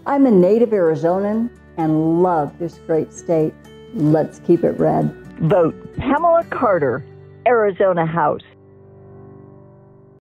I'm a native Arizonan and love this great state. Let's keep it red. Vote Pamela Carter, Arizona House.